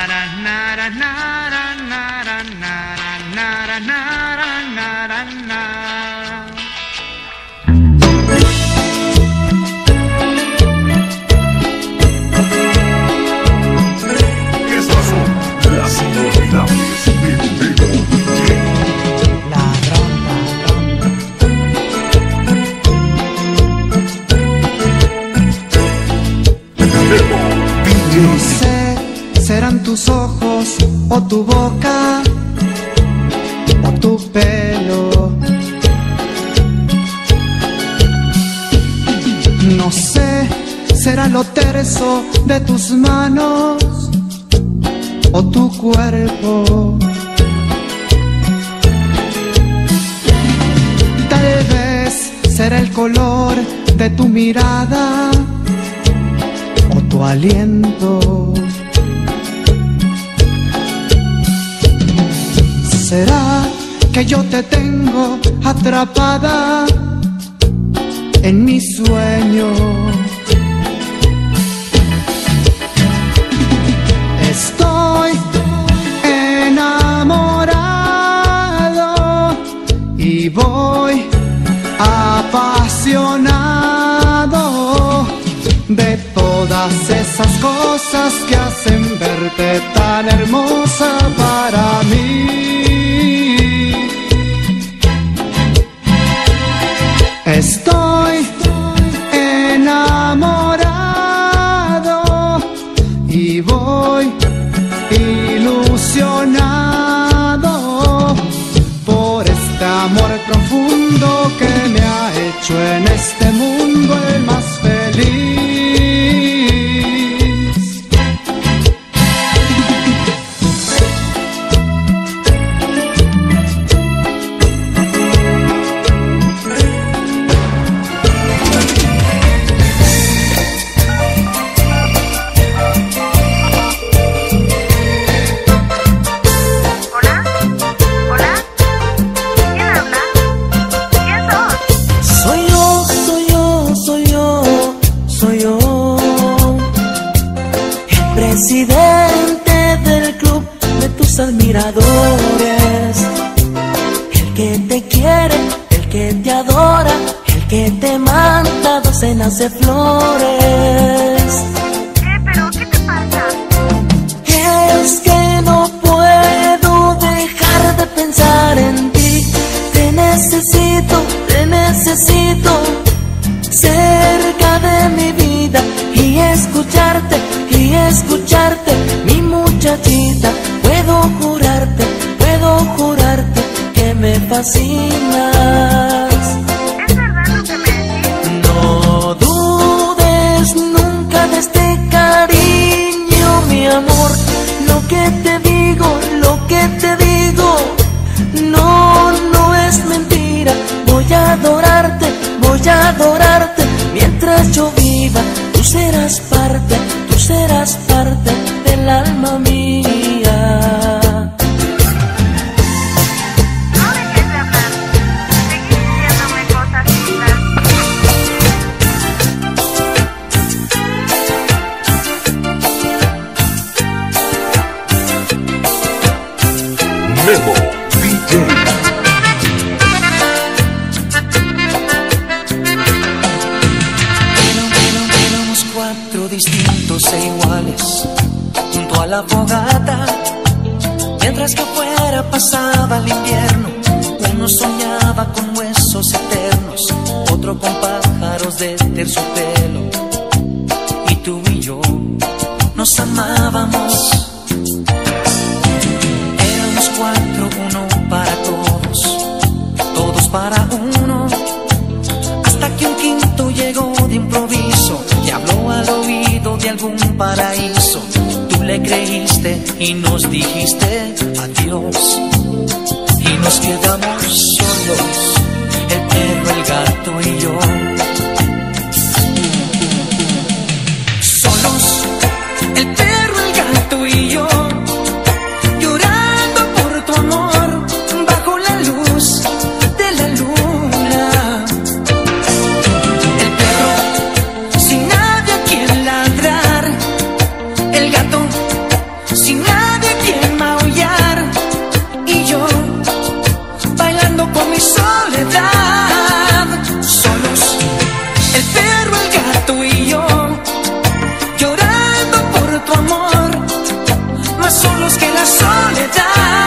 Estas son las inolvidables de Memo DJ. La ronda. Memo DJ. No sé, serán tus ojos o tu boca o tu pelo. No sé, será lo terso de tus manos o tu cuerpo. Tal vez será el color de tu mirada o tu aliento. ¿Será que yo te tengo atrapada en mi sueño? Estoy enamorado y voy apasionado de todas esas cosas que hacen verte tan hermosa para mí. Estoy enamorado y voy ilusionado por este amor profundo que me ha hecho en este mundo el más feliz. Presidente del club de tus admiradores, el que te quiere, el que te adora, el que te manda docenas de flores. ¿Pero qué te pasa? Es que no puedo dejar de pensar en ti. Te necesito cerca de mi vida y escucharte, mi muchachita. Puedo jurarte que me fascinas. ¿Es verdad lo que me decís? No dudes nunca de este cariño, mi amor. Lo que te digo, no es mentira. Voy a adorarte mientras yo viva. Tú serás parte del alma mía. No dejes de hablar. Seguí diciéndome cosas lindas. Memo DJ. Éramos cuatro distintos e iguales junto a la fogata, mientras que afuera pasaba el invierno. Uno soñaba con huesos eternos, otro con pájaros de terciopelo. Y tú y yo nos amábamos. Éramos cuatro, uno para todos, todos para uno, hasta que un quinto llegó de improviso y habló al oído de algún paraíso. Tú le creíste y nos dijiste adiós, y nos quedamos solos, el perro, el gato y yo. Solos, el perro, el gato y yo, llorando por tu amor bajo la luz de la luna. El perro sin nadie a quien ladrar, el gato sin nadie a quien maullar, y yo bailando con mi soledad. Solos, el perro, el gato y yo, llorando por tu amor, más solos que la soledad.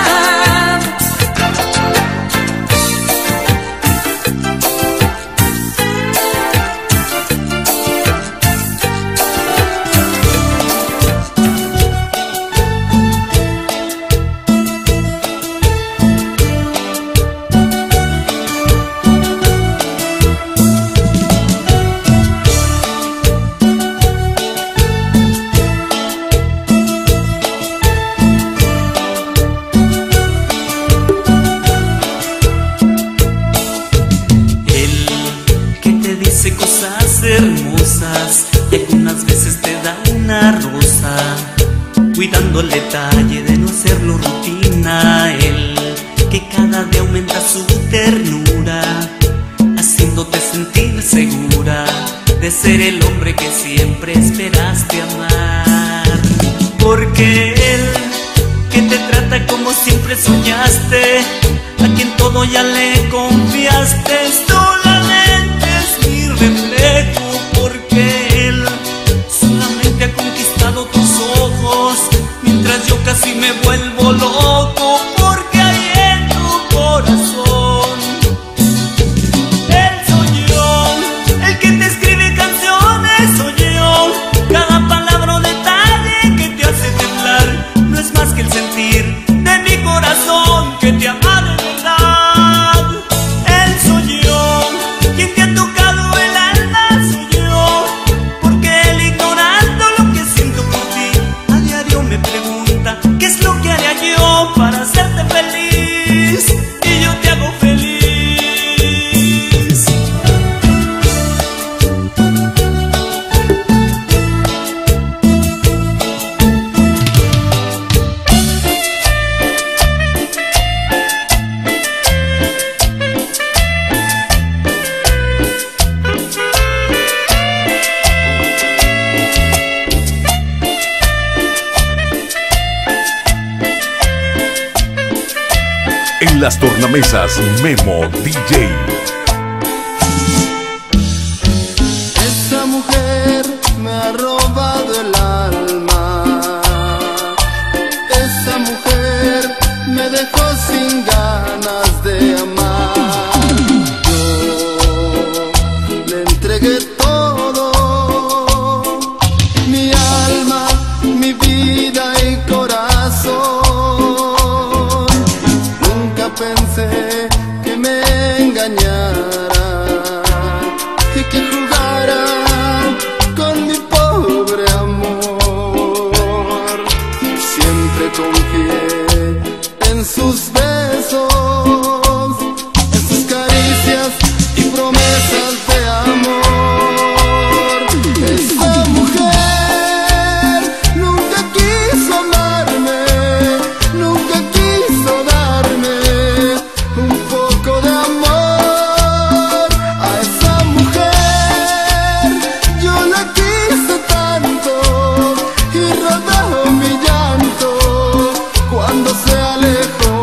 Hermosas, y algunas veces te da una rosa, cuidando el detalle de no hacerlo rutina. Él que cada día aumenta su ternura, haciéndote sentir segura de ser el hombre que siempre esperaste amar. Porque él que te trata como siempre soñaste, a quien todo ya le confiaste, solamente es mi reflejo. Porque él solamente ha conquistado tus ojos, mientras yo casi me vuelvo loco. Porque hay en tu corazón, él soy yo, el que te escribe canciones soy yo. Cada palabra o detalle que te hace temblar no es más que el sentir de mi corazón que te ama de verdad. Él soy yo, quien te ha tocado el alma, soy yo. Porque él, ignorando lo que siento por ti, a diario me pregunta qué es lo que haría yo para hacerte feliz, y yo te hago feliz. En las tornamesas, Memo DJ. Esa mujer me ha robado el alma. Esa mujer me dejó sin ganas de amar. Yo le entregué todo, mi alma, mi vida y corazón. Pensé que me engañara y que jugara con mi pobre amor. Siempre confié en sus besos, en sus caricias y promesas de amor. Esa mujer nunca quiso amarme, nunca quiso darme un poco de amor. A esa mujer yo la quise tanto y rodó mi llanto cuando se alejó.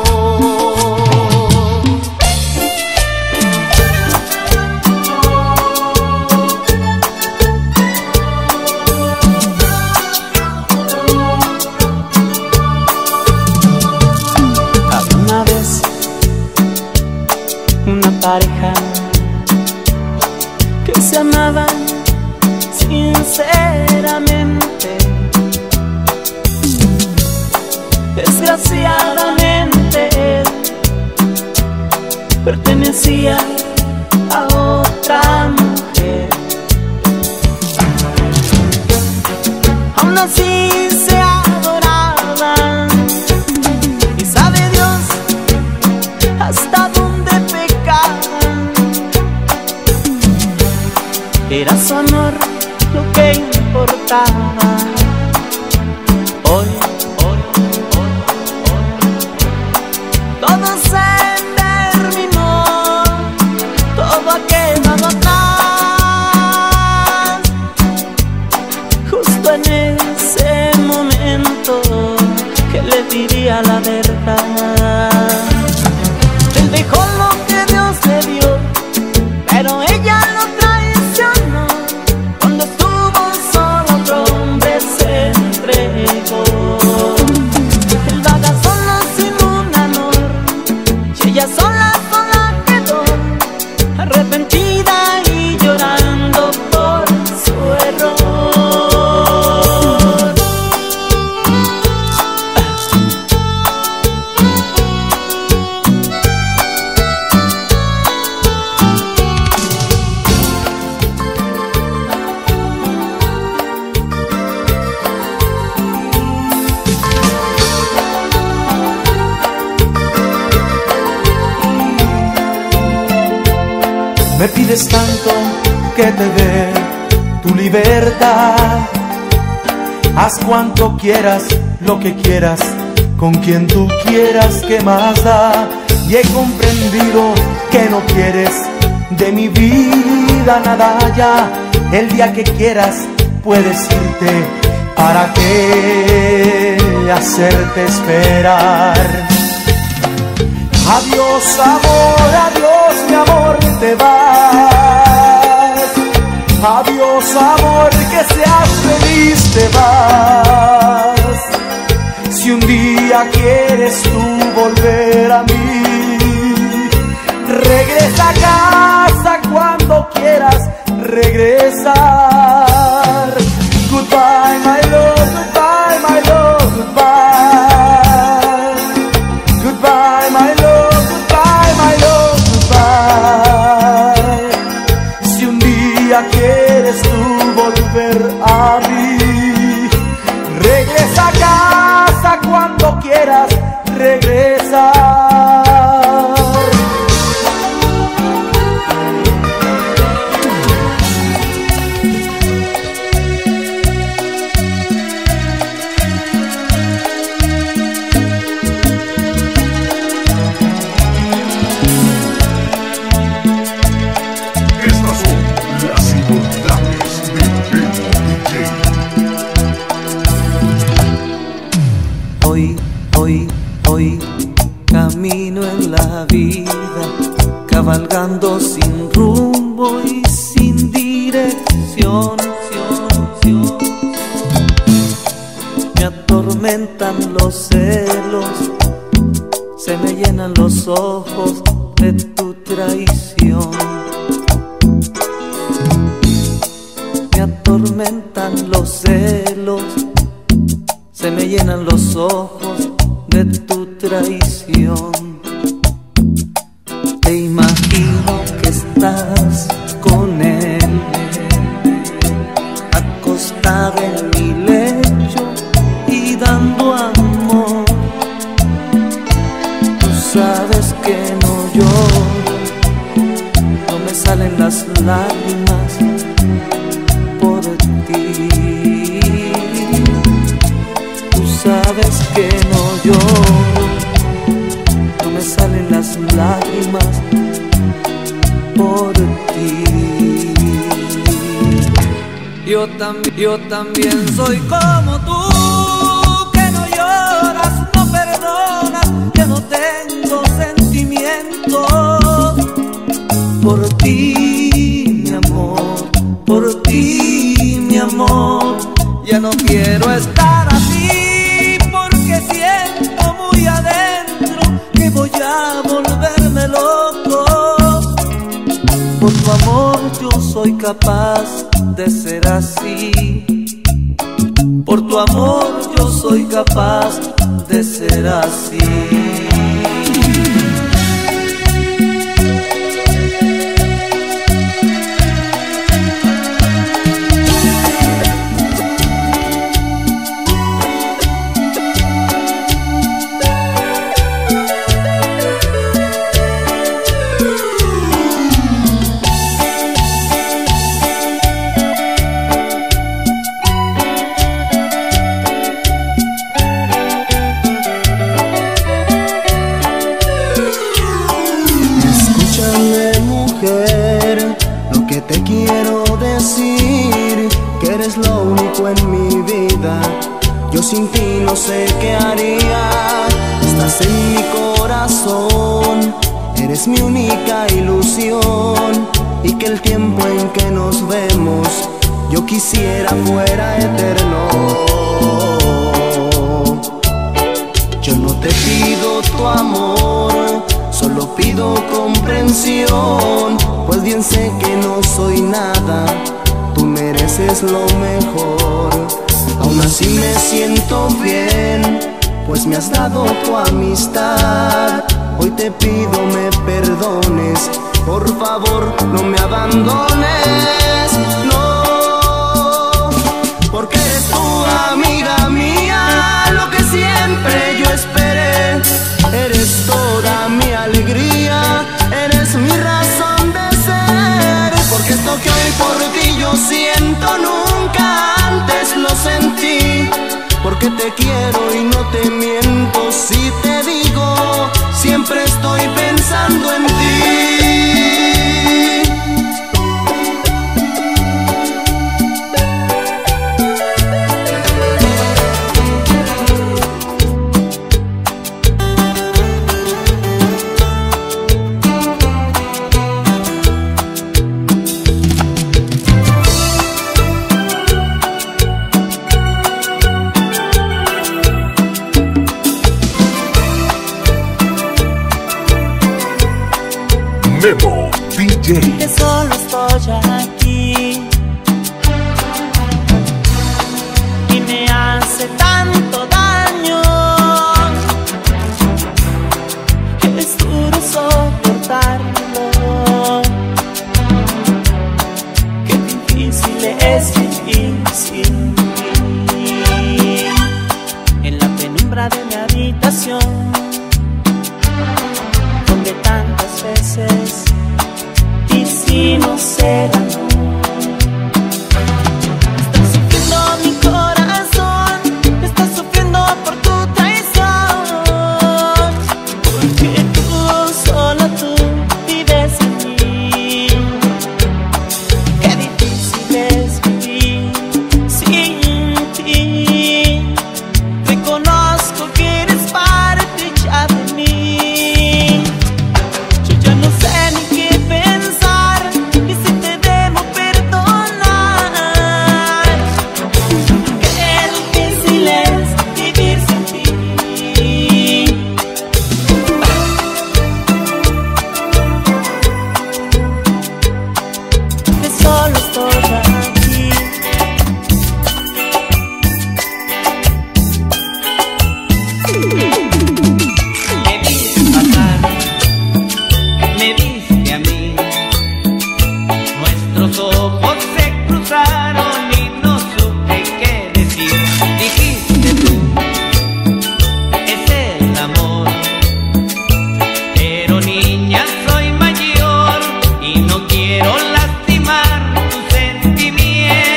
Una vez una pareja que se amaban sinceramente, desgraciadamente pertenecía a otra mujer. Aún así se adoraban, y sabe Dios hasta dónde pecaban. Era su amor lo que importaba. Hoy todo se terminó, todo ha quedado atrás. Justo en ese momento diría la verdad. Él dejó lo que Dios le dio, pero ella lo traicionó. Cuando estuvo solo otro hombre se entregó. Él vaga solo sin un amor, y ella sola quedó, arrepentida y llorando por su error. Me pides tanto que te dé tu libertad. Haz cuanto quieras, lo que quieras, con quien tú quieras, ¿qué más da? Y he comprendido que no quieres de mi vida nada ya. El día que quieras puedes irte, ¿para qué hacerte esperar? Adiós amor, adiós mi amor, te vas. Adiós amor, que seas feliz, te vas. Si un día quieres tú volver a mí, regresa a casa cuando quieras regresar. Goodbye my love, goodbye my love, goodbye. Goodbye my love, goodbye my love, goodbye. Si un día quieres tú volver a mí, regresa a casa cuando quieras regresar. Estas son las inolvidables de Bebo DJ. Hoy camino en la vida, cabalgando sin rumbo y sin dirección. Me atormentan los celos, se me llenan los ojos de tu traición. Me atormentan los celos, se me llenan los ojos de tu traición. Te imagino que estás con él, acostada en mi lecho y dando amor. Tú sabes que no lloro, no me salen las lágrimas por ti. Tú sabes que no lloro, no me salen las lágrimas por ti. Yo también soy como tú, que no lloras, no perdonas, que no tengo sentimientos por ti, mi amor, por ti, mi amor. Ya no quiero estar así porque siento muy adentro que voy a volverme loco. Por tu amor yo soy capaz de ser así. Por tu amor yo soy capaz de ser así. Te quiero decir que eres lo único en mi vida. Yo sin ti no sé qué haría. Estás en mi corazón, eres mi única ilusión. Y que el tiempo en que nos vemos yo quisiera fuera eterno. Yo no te pido tu amor, solo pido comprensión. Pues bien sé que no soy nada, tú mereces lo mejor. Aún así me siento bien, pues me has dado tu amistad. Hoy te pido me perdones, por favor no me abandones, no. Porque eres tu amiga mía, lo que siempre yo esperé. Eres toda mi alegría, eres mi razón de ser. Porque esto que hoy por ti yo siento nunca antes lo sentí. Porque te quiero y no te miento si te digo, siempre estoy pensando en ti. Memo DJ. Que solo estoy aquí y me hace tanto daño que es duro soportarlo. Qué difícil es vivir sin ti. En la penumbra de mi habitación, donde tantas veces hicimos ser amor. Está sufriendo mi corazón, está sufriendo por tu traición. Porque tú, solo tú, vives en mí. Qué difícil es vivir sin ti. Reconozco que eres parte ya de mí. Yo ya no sé ni qué pensar y si te debo perdonar. Qué difícil es vivir sin ti. Que solo estoy aquí. Me viste pasar, me viste a mí, nuestros ojos se cruzaron y no supe qué decir. Dijiste tú, es el amor, pero niña soy mayor y no quiero lastimar tus sentimientos.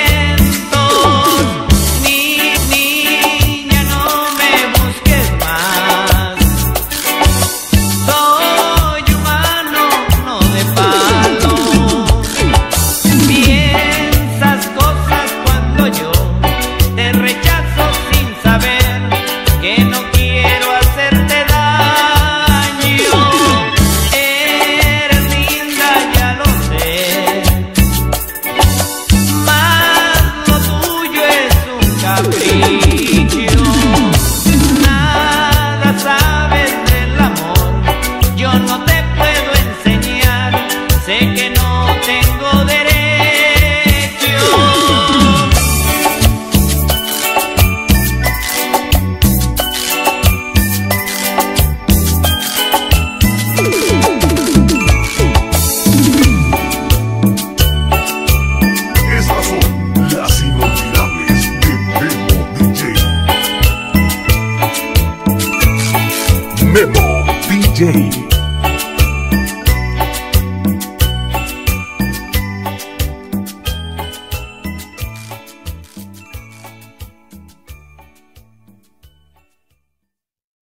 Niña, no me busques más. Soy humano, no de palo. Piensas cosas cuando yo te rechazo sin saber que no quiero hacerte daño. Eres linda, ya lo sé, mas lo tuyo es un capricho. Nada sabes del amor, yo no te puedo enseñar, sé que no tengo derecho. Estas son las inolvidables de Memo DJ. Memo DJ.